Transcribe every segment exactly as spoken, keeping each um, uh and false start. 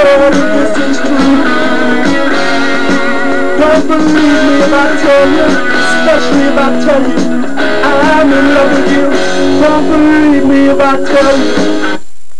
this is true. Don't believe me if I tell you, especially if I tell you I'm in love with you. Don't believe me if I tell you.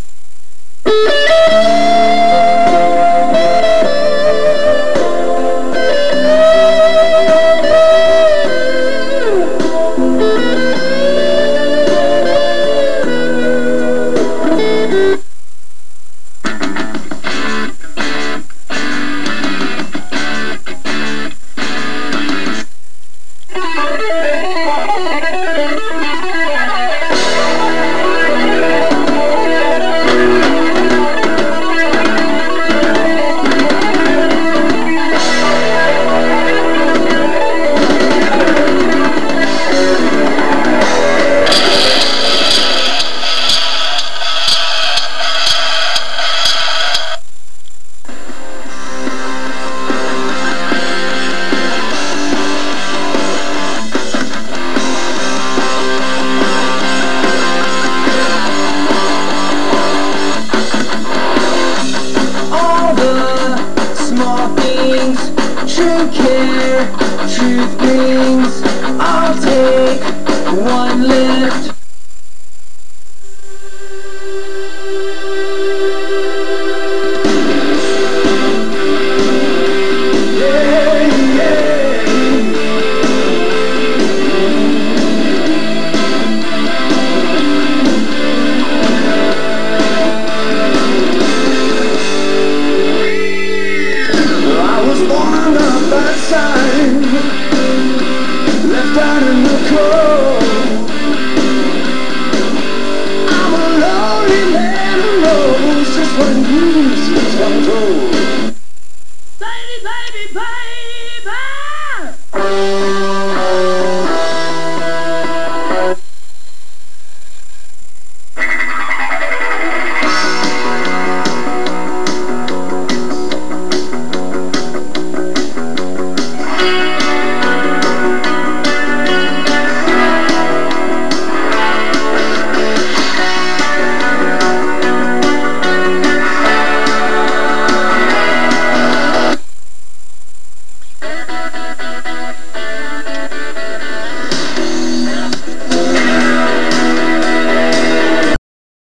True care, truth brings. I'll take one lift.